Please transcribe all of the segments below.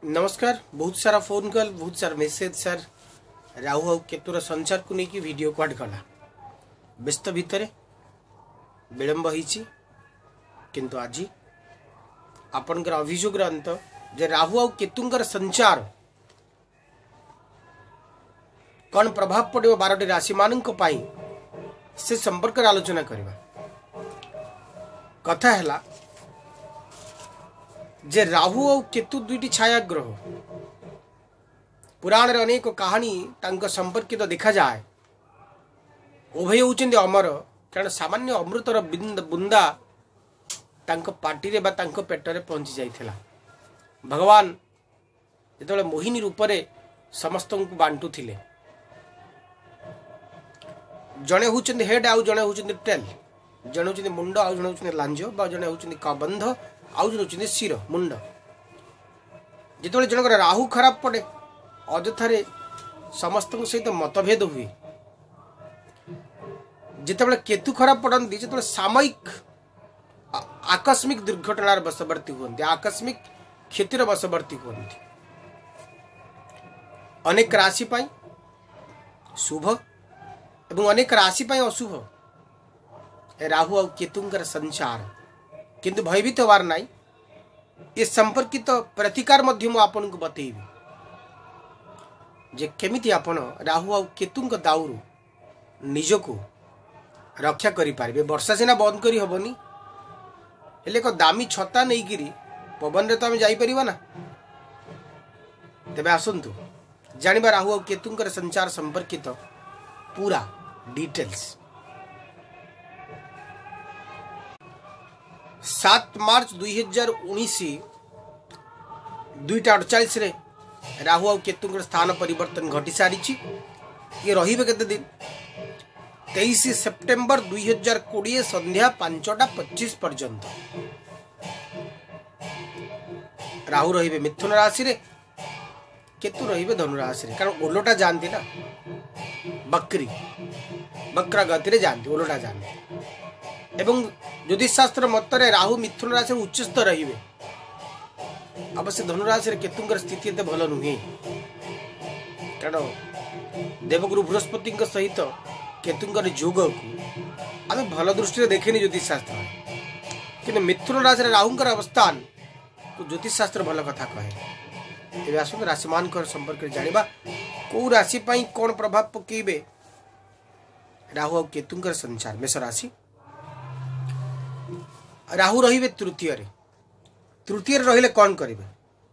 नमस्कार। बहुत सारा फोन कॉल, बहुत सारा मेसेज सर राहु और केतुर संचार को लेकिन वीडियो क्वाड कला व्यस्त भितर विलंब होईची किंतु आज आपनकर अभियोग अंत जे राहु और केतुंकर संचार कौन प्रभाव पड़ो 12टी राशि मानक पाई से संपर्क आलोचना करवा। कथा है जे राहु और केतु दुईटी छाया ग्रह पुराण रे अनेक कहानी तांको संपर्कित देखा जाए। उभय होचंदी अमर, कारण सामान्य अमृतर बुंदा तांको पार्टी रे बा तांको पेटरे पहुंची जाइथिला। भगवान जेतबेले मोहिनी रूप रे समस्त को बांटू थिले, जणे होचंदी हेड आउ जणे होचंदी टेल, जणे होचंदी मुंड आउ जणे होचंदी लांजो बा जणे होचंदी कबंध आउ जणे होचंदी सिर मुंड। जेतबेले जनकर राहु खराब पड़े अजथारे समस्त सहित मतभेद हुए। जितेबाला केतु खराब पड़ती जो सामयिक आकस्मिक दुर्घटनार बशवर्ती हुए, आकस्मिक क्षतिर बशवर्ती हुए। अनेक राशि पाई शुभ एवं अनेक राशि पाई अशुभ राहु और केतुंकर संचार, किंतु भयभीत होवार नाई। ये संपर्कित प्रतिकार मध्य मु आपन को बतेइबी जे केमिति आपण राहु और केतुंक दाउरु निजको रक्षा करि पारिबे। वर्षा सिना बंद करी हबनी, हेले को दामी छता नहीं गिरी पवन रे तो हम जाई परिबा ना। तबे आसंतु जानिबा राहु और केतुंकर संचार संपर्कित पूरा डिटेल्स। 7 मार्च 2019 2:48 रे राहु और केतुंकर स्थान परिवर्तन घटी सारी। ये रहिबे केते दिन 23 सेप्टेम्बर 2020 संध्या 5:25 पर्यंत राहु रहिबे मिथुन राशि रे, केतु रहिबे धनु राशि रे। कारण ओलोटा जानती ना, बकरी बकरा गति रे जानती, ओलोटा जानती। एवं ज्योतिष शास्त्र मतरे राहु मिथुन राशि उच्चस्थ रहिबे। अवश्य धनुराशि रे केतुंकर स्थिति एते भल नुहे, कारण देवगुरु बृहस्पति सहित केतुंकर जोग को आम भल दृष्टि देखेनि ज्योतिष शास्त्र, कि मिथुन राशि राहुंकर अवस्थान को ज्योतिष शास्त्र भल कथा कहे। तेज आसत राशिमान संपर्क जानिबा कौ राशि पाई कौन प्रभाव पकेबे राहु और केतुंकर संचार। मेष राशि राहु रहिबे तृतीय रे, तृतीय रहिले कौन करिबे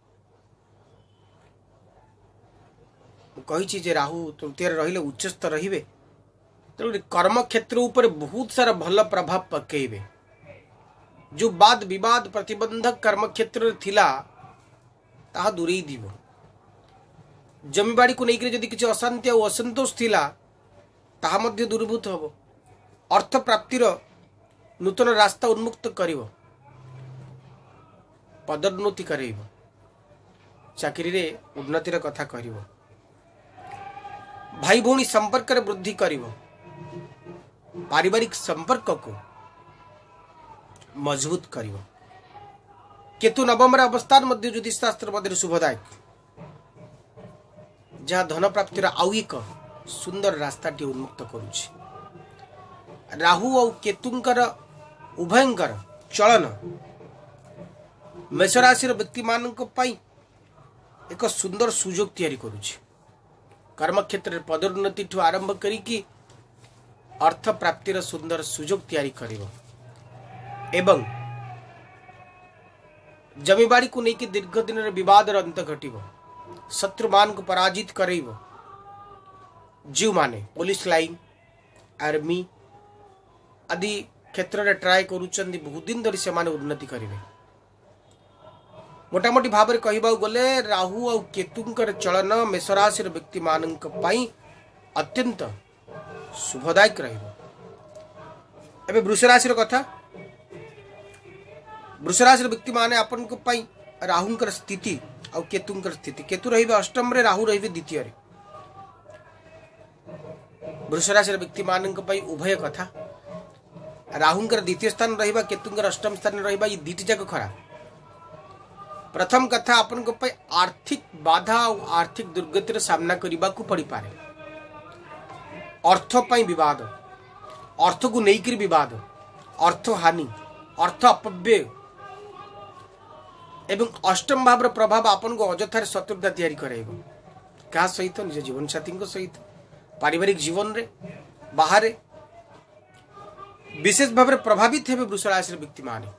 कही जे राहु तृतीय रहिले उच्चस्थ रहिबे, तेणु कर्म क्षेत्र ऊपर बहुत सारा भल प्रभाव पकेबे। जो वाद विवाद प्रतिबंधक कर्म क्षेत्र थिला ताहा दूरेई दिबो। जमीबाड़ी को लेकर जदि किसी अशांति और असंतोष थिला ताहा मध्य दूरीभूत हबो। अर्थ प्राप्तिर नूतन रास्ता उन्मुक्त करिवो, पदोन्नति करेइबो, चाकरी रे उन्नतिर कथा करिवो, भाई भौणी संपर्क रे वृद्धि करिवो, पारिवारिक संपर्क को मजबूत करिवो। केतु नवम रे अवस्थान मध्य ज्योतिष शास्त्र मध्य शुभदायक, जहाँ धन प्राप्तिर आउ एक सुंदर रास्ताटी उन्मुक्त करुछि। राहु और केतुंकर उभयंकर चलन मेष राशि व्यक्ति मानक पाई एक सुंदर सुजोग तैयारी करुछि। कर्म क्षेत्र में पदोन्नति ठू आरंभ करिकी अर्थ प्राप्तिर सुंदर सुजोग तैयारी करिवो। एवं जमीबाड़ी को लेकिन दीर्घ दिन विवाद अंत घटिवो, शत्रुमान को पराजित करेइवो। जीव माने पुलिस लाइन आर्मी आदि क्षेत्र में ट्राए करुचंदी, बहुत दिन धरी से माने उन्नति करिवे। मोटामोटी भाव में कहबा गले राहु और केतुंकर चलन मेष राशि व्यक्ति मानक पाई अत्यंत शुभदायक रहिबो। एबे वृष राशि कथा, वृष राशि व्यक्ति माने आपन को पाई राहुंकर स्थिति और केतुंकर स्थिति। केतु रहिबे अष्टम रे, राहु रहिबे द्वितीय रे। वृष राशि व्यक्ति मानक पाई उभय कथा, राहुंकर द्वितीय स्थान रहिबा, केतुंकर अष्टम स्थान रहिबा, ये दीटी जाक खराब। प्रथम कथा आपन को आर्थिक बाधा और आर्थिक दुर्गतिर सामना करने को पड़ पारे। अर्थ पाई विवाद, अर्थ को लेकर विवाद, अर्थ हानि, अर्थ अपव्यय एवं अष्टम भाव प्रभाव आपन को अजथार शत्रुता तैयारी कराइबो। क्या सहित निज जीवन साथी सहित पारिवारिक जीवन रे बाहर विशेष भाव में प्रभावित हे वृष राशि व्यक्ति माने।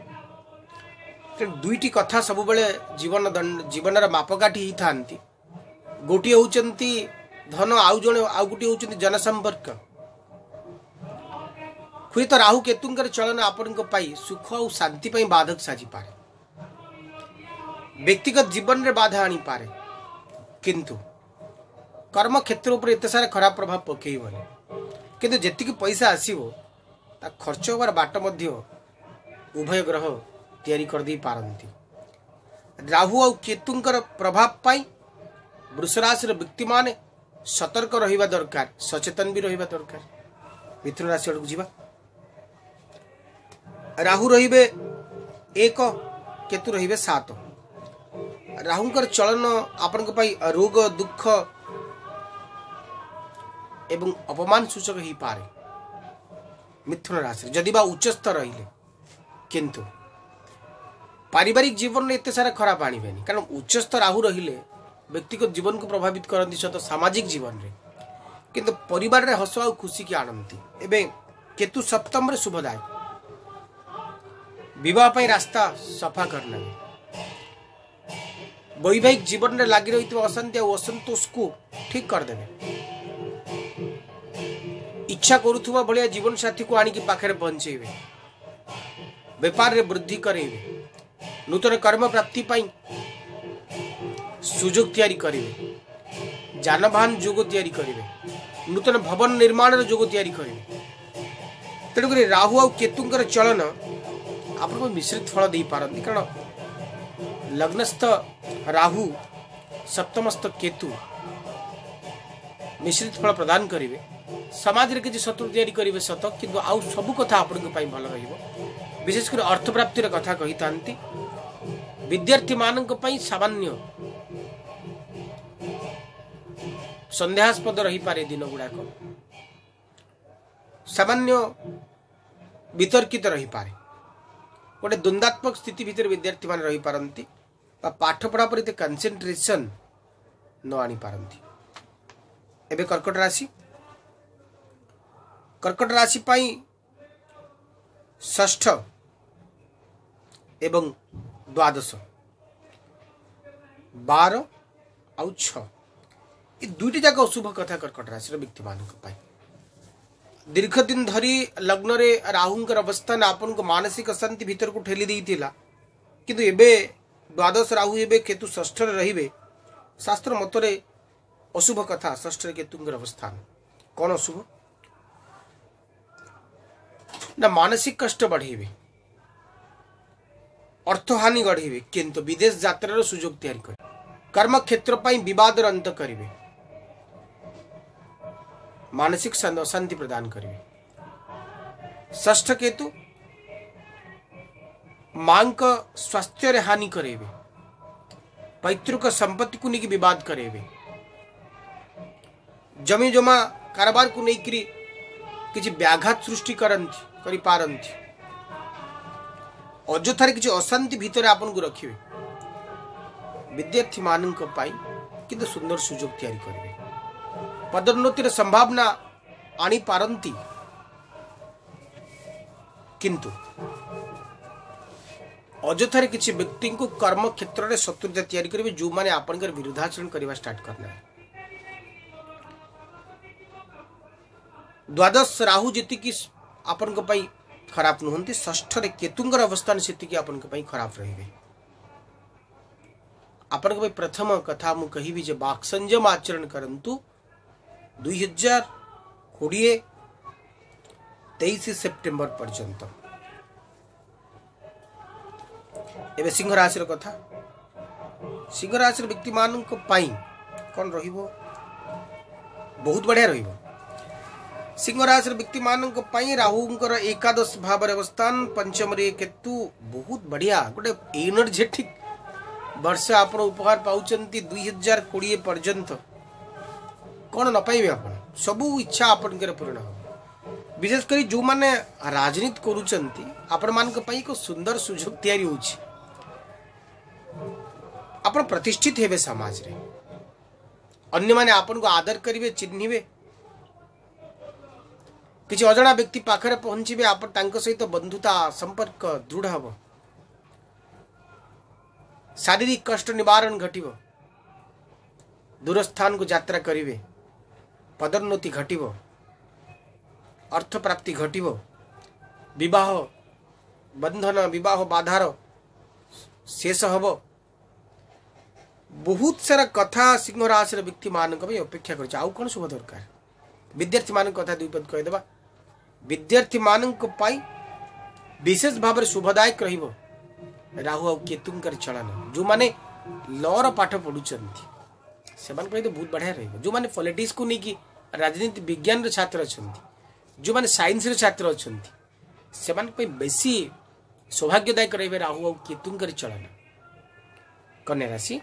दुईटी कथा सब बेले जीवन मापकाठी ही थांती। गोटे होचंती धन, आउ जणे आउ गोटे होचंती जनसंपर्क। हुए तो राहु केतुंकर चलन आपन को पाई सुख और शांति पाई बाधक साजी पारे, व्यक्तिगत जीवन रे बाधा आनी पारे, किंतु कर्म क्षेत्र उपर एते सारा खराब प्रभाव पकेइबनी। किंतु जेतिक पैसा आसीबो ता खर्च होबार बाट मध्य उभय ग्रह तैयारी कर दी पारंती। राहु और केतुंकर प्रभाव पाई वृष राशि व्यक्ति माने सतर्क रहिबा दरकार, सचेतन भी रहिबा दरकार। मिथुन राशि को जीवा। राहु रहिबे 1, केतु रहिबे 7। राहुंकर चलन आपन को पाई रोग, दुख एवं अपमान सूचक ही पारे। मिथुन राशि जदि बा उच्चस्थ रहिले, किंतु पारिवारिक जीवन में एते सारा खराब आनिबेनी। कारण उच्चस्थ राहु रहिले व्यक्तिगत जीवन को प्रभावित करती सत सामाजिक जीवन रे, किंतु परिवार रे हस और खुशी की आनंदी। एबे केतु सप्तम रे शुभदायक, विवाह पई रास्ता सफा करना, वैवाहिक जीवन रे लागि रही अशांति और असंतोष को ठीक कर देबे। इच्छा करुथुवा भलिया जीवन साथी को आनिकी पाखरे पहुंचेबे, व्यापार रे वृद्धि करेबे, नूतन कर्म प्राप्ति पाई सुजोग तैयारी करेबे, जानवाहन जोग तैयारी करेबे, नूतन भवन निर्माण रे जोग तैयारी करेबे। तेणुक राहु और केतुंकर चलन आपको मिश्रित फल दे पारती। कारण लग्नस्थ राहु, सप्तमस्थ केतु मिश्रित फल प्रदान करेंगे। समाज रे किसी शत्रु तैयारी करेंगे सत, किंतु आउ सब कथा आपन को भल रहिबो। विशेष कर अर्थ प्राप्तिर कथा कही थांती। विद्यार्थी मानक पई सामान्य संदेहास्पद रही पारे दिन गुड़ाक, सामान्य वितर्कित रही पारे, गोटे द्वंद्वात्मक स्थिति भितर विद्यार्थी मान रही पारंती, पाठ पढ़ा पर कंसेंट्रेशन न आनी पारंती। एबे कर्कट राशि, कर्कट राशि पाई षष्ठ एवं द्वादश 12 और 6 ये दुईटी जाक अशुभ कथा कर्कट राशि व्यक्ति मानक पाई। दीर्घ दिन धरी लग्न रे राहुंकर अवस्थान आपन को मानसिक अशांति भीतर को ठेली देइतिला, किंतु एबे द्वादश राहु एबे केतु षष्ठ रे रहिबे। शास्त्र मतरे अशुभ कथा षष्ठ रे केतुंकर अवस्थान। कौन अशुभ ना मानसिक कष्ट बढ़ेबे, अर्थहानि गढ़ेबे, किंतु विदेश यात्रार सुजोग तैयारी करे, कर्म क्षेत्र पाई विवाद अंत करेंगे, मानसिक अशांति प्रदान करेंगे। षष्ठ केतु मां का स्वास्थ्य रे हानि करेंगे, पैतृक संपत्ति को लेकिन विवाद करेंगे, जमी जमा कारोबार को लेकर किसी व्याघात सृष्टि करी पारंती। अजथार किसी अशांति भीतर आपन को रखिए। विद्यार्थी मानक पाई किंतु सुंदर सुजोग तैयारी करेंगे, पदोन्नतिर संभावना आनी पारंती, किंतु अजथार किसी व्यक्ति को कर्म क्षेत्र में शत्रुता तैयारी करेंगे, जो माने आपन कर विरोधाचरण करवा स्टार्ट करना है। द्वादश राहु जीति की आपन को पाई खराब नुहंती, षष्ठ रे केतुंकर अवस्थान स्थिति की आपन को पाई खराब रहिबे। आपन को प्रथम कथा मु कहिबी जे वाक संयम आचरण करंतु। 2023 सेप्टेम्बर पर्यंत। एबे सिंह राशि कथा। सिंह राशि व्यक्ति मान कौन रहिबो बहुत बढ़िया रहिबो। सिंह राशि व्यक्ति मान राहुंकर एकादश भाव अवस्थान, पंचम रे केतु बहुत बढ़िया गोटे एनर्जेटिक वर्ष आपण उपहार पाउचंती 2020 पर्यंत कौन न पाइबे आपण सबू इच्छा आपण के पूर्ण हो विशेष करी जो माने राजनीति करूचंती आपण मान को पई को सुंदर सुजोग तैयारी होची आपण प्रतिष्ठित हेबे समाज रे अन्य माने आपण को आदर करिवे चिन्हिबे किसी अजणा व्यक्ति पाखरे पहुंचीबे आपण तांको सहित बंधुता संपर्क दृढ़ हबो शारीरिक कष्ट निवारण घटिबो दूरस्थान को यात्रा करिवे पदोन्नति घटिबो अर्थ प्राप्ति घटिबो विवाह बंधन विवाह बाधार शेष हबो बहुत सारा कथा सिंह राशि व्यक्ति मान अपेक्षा कर आउ कौन शुभ दरकार विद्यार्थी मान कथा दुई पद कहीदेवा विद्यार्थी मान विशेष भाव शुभदायक रहिबो राहु और केतुंकर चलन जो माने लॉर पाठ पढ़ुचंती से बहुत बढ़िया रहिबो जो माने पॉलिटिक्स को नहीं कि राजनीति विज्ञान रे छात्र अछंती जो माने साइंस रे छात्र अछंती से बेसी सौभाग्यदायक रहिबे राहु और केतुंकर चलन कन्या राशि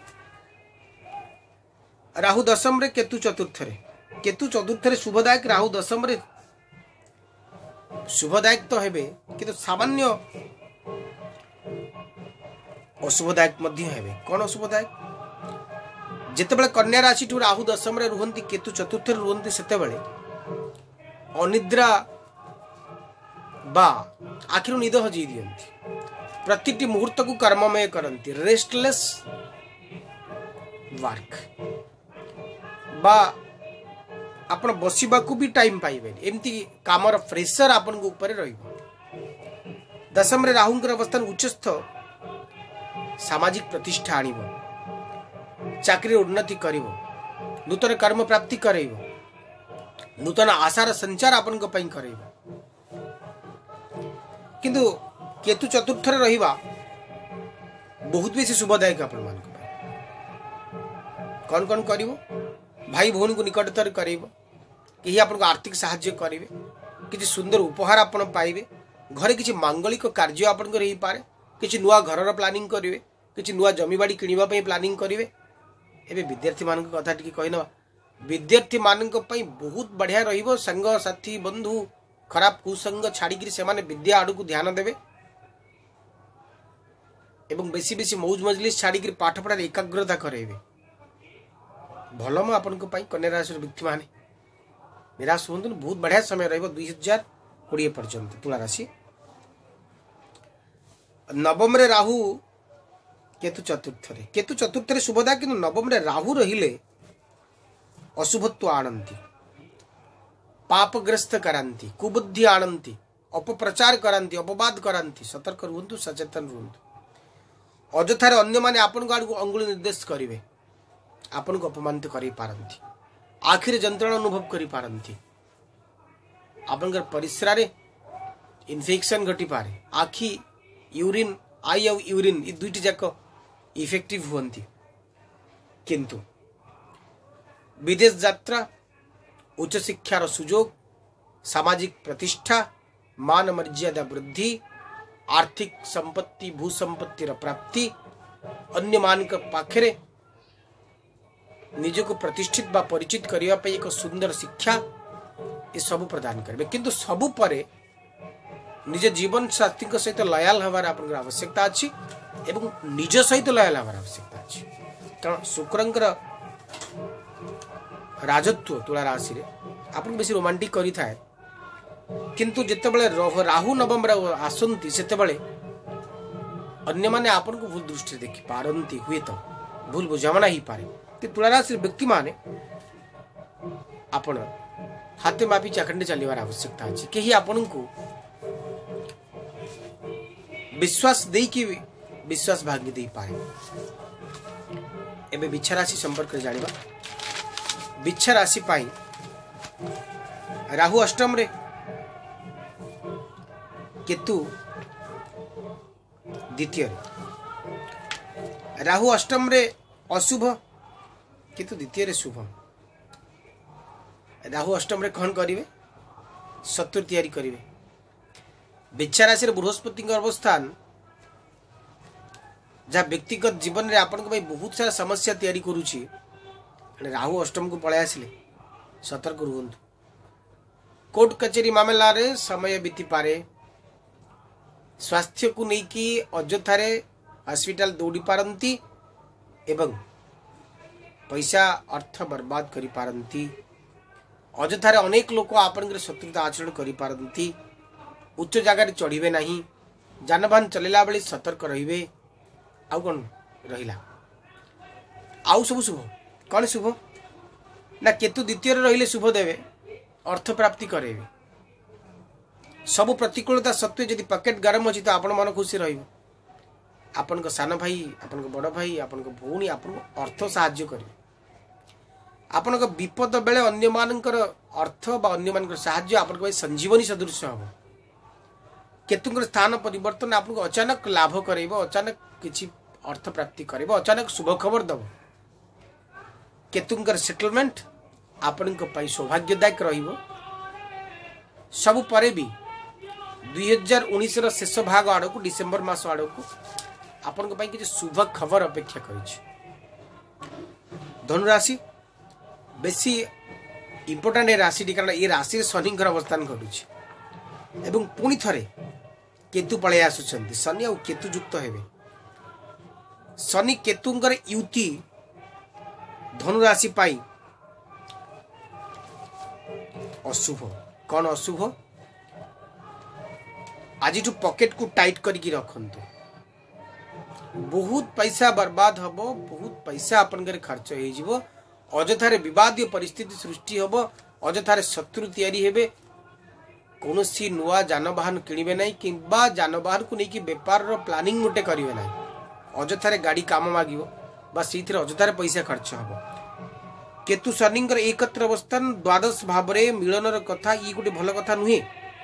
राहु दशम रे केतु चतुर्थ रे शुभदायक राहु दशम रे शुभदायक तो हेबे किंतु सामान्य अशुभदायक मध्य हेबे कौन अशुभदायक जितेबाला कन्या राशि ठू राहु दशम रे रुहंती केतु चतुर्थ रे रुहंती सेतेबाले अनिद्रा बा आखिर निद हजई दियंती प्रतिटी मुहूर्त को कर्ममय करंती रेस्टलेस वर्क बा आपण बसिबा को भी टाइम पाइबे एमती कामर प्रेशर आपण को ऊपर रहिबो दशम रे राहुंकर अवस्थान उच्चस्थ सामाजिक प्रतिष्ठा आनिबो चाकरी उन्नति करिबो नूतन कर्म प्राप्ति करइबो नूतन आशार संचार आपण को पई करइबो किंतु केतु चतुर्थ रे रहिबा बहुत बेसी शुभदायक आपण मान को कौन कौन करिवो भाई भौन को निकटतर करिवो कि आपण को आर्थिक सहाय्य करिवे किछि सुंदर उपहार आपण पाइबे घरे किछि मांगलिक कार्य आपण को रही पारे किछि नुआ घरर प्लानिंग करिवे किछि नुआ जमीबाड़ी किनिबा पई प्लानिंग करिवे एबे विद्यार्थी मान को कथा टिके कहिनवा विद्यार्थी मान को पई बहुत बढ़िया रहिबो संग साथी बंधु खराब कुसंग छाड़ी कि से माने विद्या आडू को ध्यान देबे एवं बेसी बेसी मौज मजलिस छाड़ी कि पाठ पढ़ा एकाग्रता करेबे भल म आपन को पई कन्या राशि व्यक्ति माने निराश होंतु बहुत बढ़िया समय रहिबो 2020 पर्यंत तुला राशि नवम रे राहु केतु चतुर्थ रे शुभदा कि नवम रे राहु रहिले अशुभत्व आणंती पापग्रस्त करांती कुबुद्धि आणंती अपप्रचार करांती अपवाद करांती सतर्क रुहंतु सचेतन रुहंतु अजथारे अन्य माने आपन को आडू अंगुली निर्देश करिवे आपन को अपमानित करि पारंती आखिर जंत्रणा अनुभव करि पारंती आपन परिस्रा रे इन्फेक्शन घटी पारे आखि यूरिन आई और यूरिन ये दुईटी जाक इफेक्टिव हुअंती किंतु विदेश यात्रा उच्च शिक्षार सुजोग सामाजिक प्रतिष्ठा मान मर्यादा वृद्धि आर्थिक संपत्ति भू संपत्तिर प्राप्ति अन्य मान पाखरे निजको प्रतिष्ठित बा परिचित करिया पे एक सुंदर शिक्षा ये सब प्रदान करेंगे किंतु सबु परे निज जीवन साथी सहित लयाल हमार आपन आवश्यकता अच्छी एवं निज सहित लयाल हमार आवश्यकता अच्छी कारण शुक्रंकर राजत्व तुला राशि रे आपन बेसी रोमांटिक करी थाए किंतु जेते बेले राहु नवम रे आसंती सेते बेले अन्य माने आपन को भूल दृष्टि देखि पारंती हुए तो भूल बुझामणा ही पारे कि तुला राशि व्यक्ति माने आपन हाथे मापी चाखंडे चलिवार आवश्यकता अछि केही आपन को विश्वास देई कि विश्वास भाग्य देई पारे एबे बिच्छा राशि संपर्क जानिबा बिच्छा राशि पाई राहु अष्टम रे केतु द्वितीय राहु अष्टम रे अशुभ किंतु द्वितीय रे शुभ राहु अष्टम रे कौन करिवे शत्रु तैयारी करिवे बिच्छा राशि रे बृहस्पति अवस्थान जहाँ व्यक्तिगत जीवन में आपण बहुत सारा समस्या तैयारी करुच्ची राहु अष्टम को पलि आसिले सतर्क रुहतु। कोर्ट कचेरी मामला रे समय बीती पारे, स्वास्थ्य को लेकिन अଯଥାରେ हॉस्पिटल दौड़ी पारती एवं पैसा अर्थ बर्बाद करी पारती, अଯଥାରେ अनेक लोक आपन शत्रुता आचरण करी पारती, उच्च जगार चढ़े ना, जानवाहन चलेला बेले सतर्क रहिबे। आउ कौन रहिला आउ सब शुभ कौन शुभ ना केतु द्वितीय रहिले शुभ देवे, अर्थ प्राप्ति करेबे। सब प्रतिकूलता सत्वे यदि पॉकेट गरम अच्छी तो आपण मन खुशी रहिबो। आपण को सान भाई, आपण को बड़ भाई, आपण को भौणी आपण को अर्थ साहाय्य करेबे। आपण को विपद बेले अन्य मानकर अर्थ बा अन्य मानकर साहाय्य आपण को संजीवनी सदृश हबो। केतुंकर स्थान परिवर्तन आपको अचानक लाभ करेबो, अचानक किछि अर्थ प्राप्ति करेबो, अचानक शुभ खबर दबो। केतुंकर सेटलमेंट आपण को पई सौभाग्यदायक रहिबो। सब परे भी 2019 रो शेष भाग आड़ को डिसेंबर मास आड़ को आपण को पई किछि शुभ खबर अपेक्षा करिछि। धनुराशि बेसी इंपोर्टेंट राशि कारण ये राशि शनि अवस्थान घटुछि एवं पुणी थरे केतु पलि आसुचंती। शनि और केतु युक्त हेबे। शनि केतुंकर युति धनुराशि पाई अशुभ। कौन अशुभ? आज पॉकेट को टाइट करके रखंतु। बहुत पैसा बर्बाद हबो, बहुत पैसा अपन घर खर्च हो जिवो, अଯଥାରେ विवादीय परिस्थिति सृष्टि हबो, अଯଥାରେ शत्रु तैयारी हेबे। कौनसी नुआ जानवाहन किणवे ना कि जानवाहन को लेकिन बेपार प्लानिंग गोटे करेंगे ना, अଯଥାରେ गाड़ी काम मागिबो बा सीथरे अଯଥାରେ पैसा खर्च हबो। केतु शनिंकर एकत्र अवस्थान द्वादश भाव रे मिलनर कथा ये गोटे भल कथा नुहे।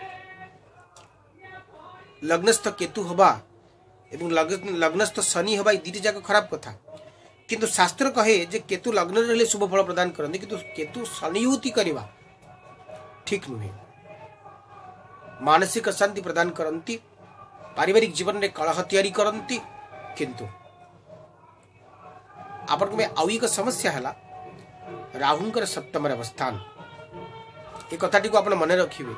लग्नस्थ केतु हवा एवं लग्नस्थ शनि हवा दीटी जाक खराब कथा, किंतु शास्त्र कहे जे केतु लग्न रहिले शुभ फल प्रदान करते, किंतु केतु शनियुति करवा ठीक नुहे। मानसिक शांति प्रदान करती, पारिवारिक जीवन में कलह तैयारी करती, किंतु आपन में आउ एक समस्या है राहुंकर सप्तम अवस्थान। ये कथाटी को आपण मन रखिए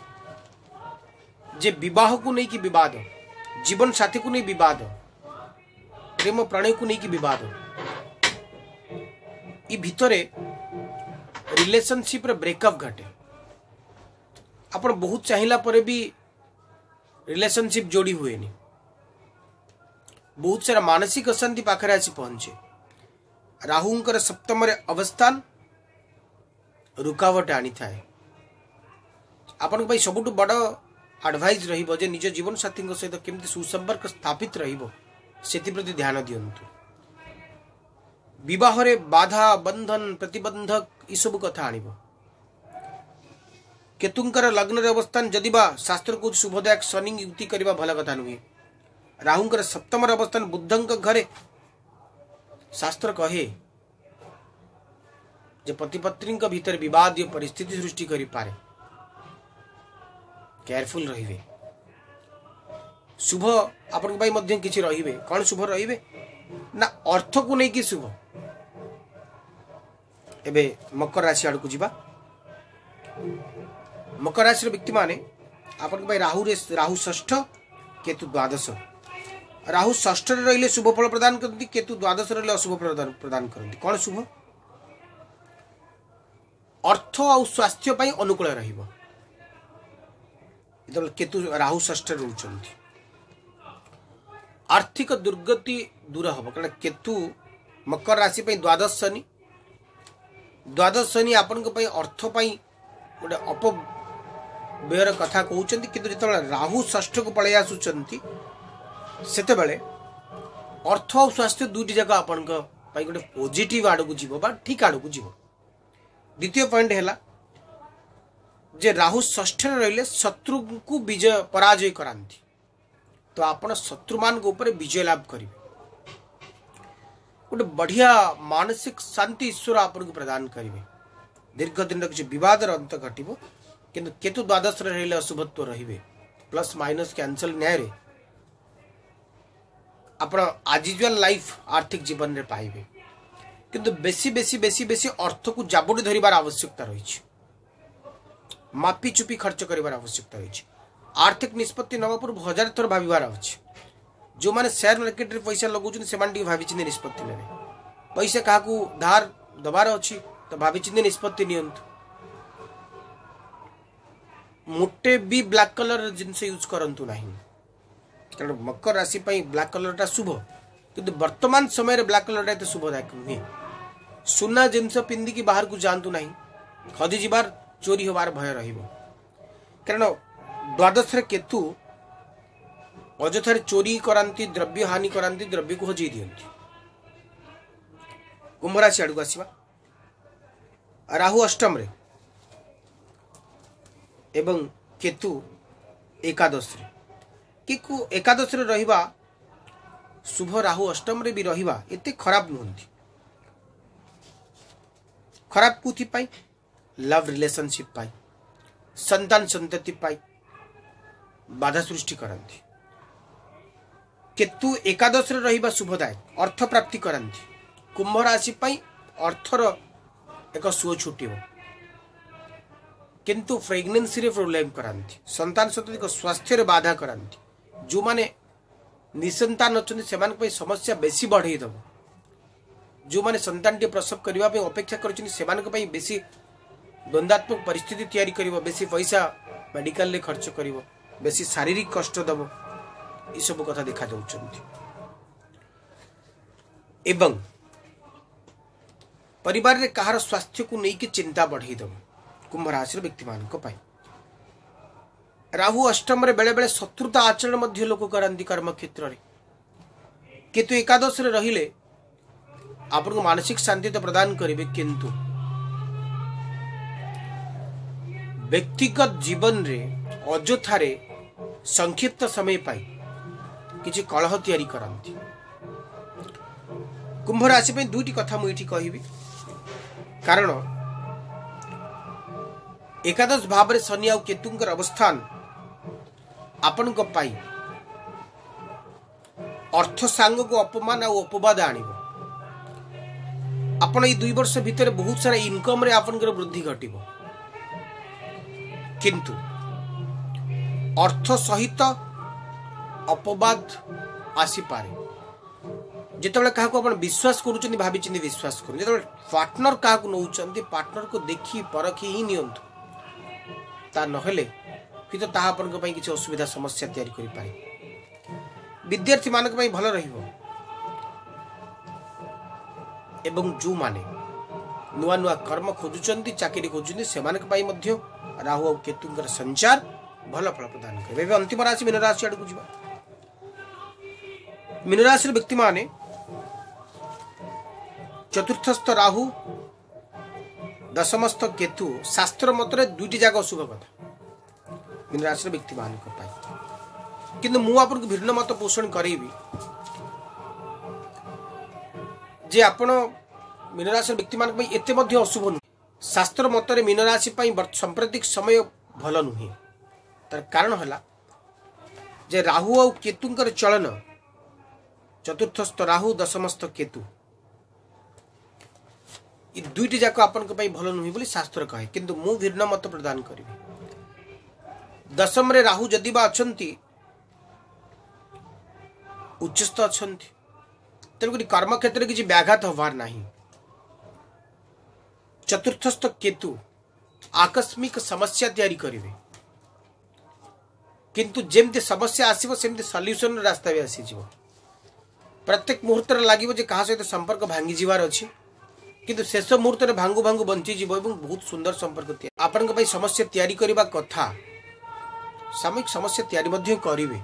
जे विवाह को नहीं कि विवाद, जीवन साथी को नहीं विवाद, प्रेम प्रणय को नहीं कि विवाद, ये भितरे रिलेशनशिप रे ब्रेकअप घटे। आपण बहुत चाहिला पर भी रिलेशनशिप जोड़ी हुए नहीं, बहुत सारा मानसिक अशांति पाखरे आसी पहुंचे। राहुंकर सप्तम अवस्थान रुकावट आनी थाए। आपण भाई सबुठ बड़ एडवाइस रहिबो जे निज जीवन साथी सहित केमती सुसंपर्क स्थापित रहिबो, सेति प्रति ध्यान दियंतु। विवाह रे बाधा बंधन प्रतिबंधक ई सब कथा आनिबो। केतुंकर लग्न रे अवस्थान जदि बा शास्त्र को शुभदायक शनि युति करबा भल कथा नुहे। राहुंकर सप्तम अवस्थान बुद्धंक घरे शास्त्र कहे जे पति पत्नी भीतर विवाद परिस्थिति सृष्टि करि पारे, केयरफुल रहिबे। शुभ आपन भाई मध्यम किछि रहिबे। कौन शुभ रहिबे ना अर्थ को नहीं कि शुभ। एबे मकर राशि आड़ को जिबा। मकर राशि व्यक्ति माने आपन भाई राहु षष्ठ केतु द्वादश। राहु षष्ठ रहिले शुभ फल प्रदान करती, केतु द्वादश रहिले अशुभ फल प्रदान करती। कौन शुभ? अर्थ और स्वास्थ्य पाई अनुकूल रहिबो। इधर केतु राहु षष्ठ रहउचंती, आर्थिक दुर्गति दूर हम कारण केतु मकर राशि पे द्वादश शनि। द्वादश शनि आपन को अर्थ गोटे अपव्ययर कथा कहते, किंतु जो राहु षष्ठ को पलि आसुचंती सेते बेले अर्थ और स्वास्थ्य दुईटी जाक आपन गोटे पॉजिटिव आड़ को जीवो बा ठीक आड़ को जीवो। द्वितीय पॉइंट है जे राहु षष्ठ रहिले शत्रु को विजय पराजय करांती, तो आपण शत्रु मान को ऊपर विजय लाभ करेंगे। गोटे बढ़िया मानसिक शांति ईश्वर आपन को प्रदान करेंगे। दीर्घ दिन किसी विवाद अंत घटो, किंतु केतु द्वादश रहिले अशुभत्व रहिबे। प्लस माइनस कैंसल न्याय रे आपण आज यूजुअल लाइफ आर्थिक जीवन में पाइबे किंतु बेसी बेसी बेसी बेसी अर्थ को जाबुड़ी धरिबार आवश्यकता रही मापी चुपी खर्च करिबार आवश्यकता रही आर्थिक निष्पत्ति नवा पूर्व 1000 थर भाविबार अछि जो माने शेयर मार्केट रे पैसा लगौछन से मान भावी चिन्ह निष्पत्ति नेबे पैसा काकू धार दबार अछि तो भावी चिन्ह निष्पत्ति नियंतु मोटे भी ब्लैक कलर जिनस यूज करंतु नहीं कारण मकर राशि पई ब्लैक कलर शुभ किंतु वर्तमान समय रे ब्लैक कलर एते शुभदायक नुहे सुना जिनस पिंदी की बाहर को जानतु नहीं हजि जीवार चोरी होबार भय रहिबो कारण द्वादश रे केतु अजथार चोरी करांती द्रव्य हानि करांती द्रव्य को हजई दियंती कुंभ राशि आडू आसीबा राहु अष्टम रे एवं केतु एकादश रे किकु एकादश रे रहिबा शुभ राहु अष्टम रे भी रहिबा एते खराब नुहंती खराब कुथि पाई लव रिलेशनशिप पाई संतान संतति पाई बाधा सृष्टि करंती केतु एकादश रे रहिबा शुभदायक अर्थ प्राप्ति करंती कुंभ राशि पाई अर्थर एक सुओ छुटिबो किंतु प्रेगनेंसी रे प्रॉब्लम करांती संतान संतति को स्वास्थ्य रे बाधा करांती जो माने निसंतान अछन सेमान पई समस्या बेसी बढ़ई दबो जो माने संतान टी प्रसव करबा पे अपेक्षा करछन सेमान के पई बेसी द्वंद्वात्मक परिस्थिति तैयारी करिवो बेसी पैसा मेडिकल ले खर्च करिवो बेसी शारीरिक कष्ट दबो ई सब कथा देखा जाउछंती एवं परिवार रे कहार स्वास्थ्य को नहीं कि चिंता बढ़ई दबो कुंभ राशि व्यक्ति मान को पाई राहु अष्टम रे बेले बेले शत्रुता आचरण मध्य लोक करंती कर्म क्षेत्र रे किंतु एकादश रे रहिले आपन को मानसिक शांति तो प्रदान करिवे किंतु व्यक्तिगत जीवन रे अजोथारे संक्षिप्त समय पाई किछि कलह तैयारी करंती कुंभ राशि पे दुईटी कथा मुइठी कहिबी कारण एकादश भाव रे शनि आ केतुंकर अवस्थान आपन को पाई अर्थ सांग को अपमान आ अपवाद आनिबो आपण ई 2 वर्ष भीतर बहुत सारा इनकम रे आपनकर वृद्धि घटिबो किंतु अर्थ सहित अपवाद आसी पारे जेतबेले काहा को अपन विश्वास करूचनी भाबी चिनी विश्वास करू जेतबेले पार्टनर काहा को नउचंती पार्टनर को देखी परखी ही नियंतु ता नहले कि तो ताहा अपन को पई किछ असुविधा समस्या तैयारी करि पारे विद्यार्थी मानक पई भलो रहिबो एवं जो माने नुआ नुआ कर्म खोजुचंती चाकरी खोजुनी सेमानक पई मध्य राहु और केतुंकर संचार भलो फल प्रदान करे एवं अंतिम राशि मीन राशि आडू जिबा मीन राशि व्यक्ति माने चतुर्थस्थ राहु दशमस्थ केतु शास्त्र मतरे दुईटी जाग शुभ कथा मीन राशि व्यक्ति मान को पाई किंतु मु आपन को भिन्न मत पोषण करेबी जे आपण मीन राशि व्यक्ति मान पई एते मध्ये अशुभ नु शास्त्र मतरे मीन राशि पई सांप्रतिक समय भल नुहे तार कारण हला जे राहु और केतुंकर चलन चतुर्थस्थ राहु दशमस्थ केतु ई दुईटी जाक आपन को पई भल नुहे बोली शास्त्र कहे किंतु मु भिन्न मत प्रदान करिबी दशम रे राहु जदि बा अछंती उच्चस्थ अछंती तेणुकरी कर्म क्षेत्र में किसी व्याघात होवार नहीं चतुर्थस्थ केतु आकस्मिक समस्या तैयारी करिवे किंतु जेमते समस्या आसीबो सेमते सॉल्यूशन रास्ता भी आसी जीवो प्रत्येक मुहूर्त रे लागिबो जे कहा सहित संपर्क भांगी जीवार अछि किंतु शेष मुहूर्त रे भांगु भांगु बंची जीवो एवं बहुत सुंदर संपर्क तैयारी आपन को समस्या तैयारी करिबा कथा सामयिक समस्या तैयारी मध्ये करिवे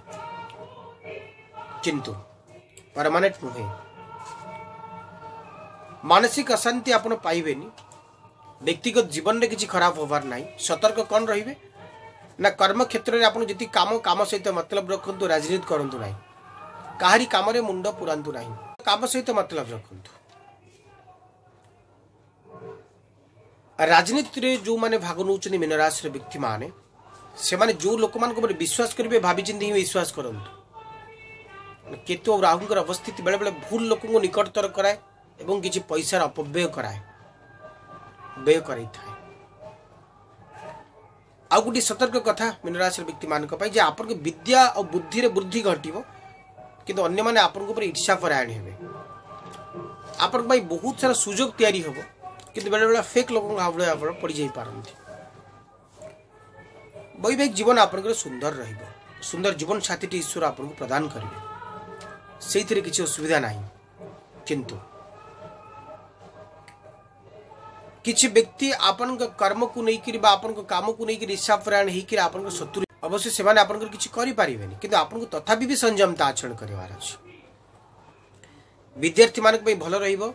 किंतु परमानेंट नुहे मानसिक अशांति आपण पाइबेनी व्यक्तिगत जीवन में किसी खराब होबार नहीं सतर्क कौन रहिबे ना कर्म क्षेत्र में आपण जति काम काम सहित मतलब रखंतु राजनीति करंतु नहीं काहरी काम रे मुंड पुरांतु नहीं काम सहित मतलब रखंतु राजनीति रे जो माने भाग नउचनी मीन राशि रे व्यक्ति माने से माने जो लोक मान को विश्वास करिवे भाबी चिंती ही विश्वास करंतु केतु और राहुंकर अवस्थिति बेले बेले भूल लोक निकटतर कराए एवं किसी पैसार अपव्यय कराए व्यय कराई थाए। आ गोटे सतर्क कथा मीन राशि व्यक्ति मान आपन विद्या और बुद्धि रे वृद्धि घटिबो किंतु अन्य माने आपन ऊपर ईर्ष्या परायण हेबे। आपन भाई बहुत सारा सुजोग तैयारी होबो किंतु बेले बेले फेक लोक हावड़े आप पड़ जाई पारंती। वैवाहिक जीवन आपन सुंदर रहिबो। सुंदर जीवन साथी ईश्वर आपन को प्रदान करेंगे से किसी असुविधा नहीं। किंतु किसी व्यक्ति आपन कर्म को लेकर आपन काम को लेकर ईर्ष्यापरायण होकर आपन शत्रु अवश्य से आपन किसी करें कि आपन को तथापि भी संयमता आचरण करार अच्छे। विद्यार्थी मान भल रहिबो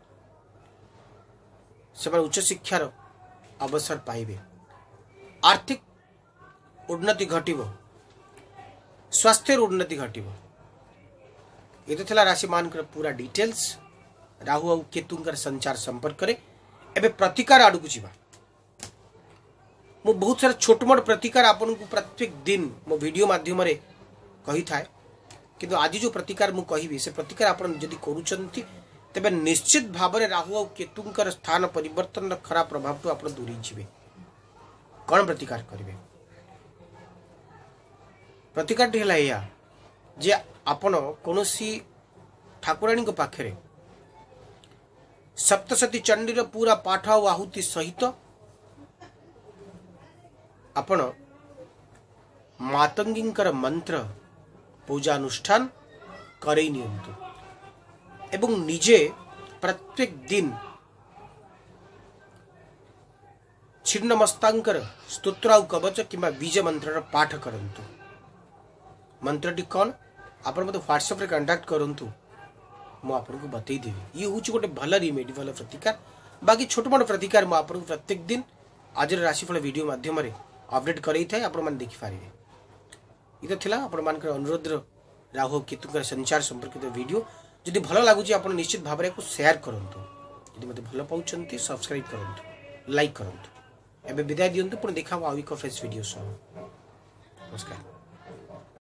से उच्च शिक्षार अवसर पाइबे। आर्थिक उन्नति घटिबो, स्वास्थ्य उन्नति घटिबो। ये तो थिला राशि मान पूरा डिटेल्स राहु और केतुंकर संचार संपर्क करे। एबे प्रतिकार आड़ को जीवा मु बहुत सारा छोट मोट प्रतिकार आपन को प्रत्येक दिन मो वीडियो माध्यम रे कही थाए किंतु आज जो प्रतिकार मु कहिबी से प्रतिकार आपन जदि करूचंती तबे निश्चित भाव में राहु और केतुंकर स्थान परिवर्तन खराब प्रभाव तो आपन दूरी जीवे। कौन प्रतिकार करिवे? प्रतिकार हला या जे आपण कोनोसी ठाकुराणी को पाखरे सप्तशती चंडीर पूरा पाठ और आहुति सहित आपण मातंगींकर मंत्र पूजा अनुष्ठान करई नियंतु एवं निजे प्रत्येक दिन छिन्न मस्तांकर स्तोत्र और कवच किंबा बीज मंत्र पाठ करंतु। मंत्रटी कौन आपन मत व्हाट्सएप रे कांटेक्ट करंतु मु आपन को बतई देबी। ये होची गोटे भल रिमेडी भल प्रतिकार। बाकी छोट मोट प्रतिकार मु आपन को प्रत्येक दिन आज राशिफल वीडियो माध्यम रे अपडेट करई थाए आपन मान देखि पारिबे। इतो थिला आपन मान अनुरोध राहु केतुकर संचार संपर्कित वीडियो जदि भल लागुची आपन निश्चित भाव में शेयर करंतु। जदि मते भल पाउचंती सब्सक्राइब करंतु, लाइक करंतु। एबे विदाय दियंतु पुणी देखा आउ एक फ्रेश वीडियो सह। नमस्कार।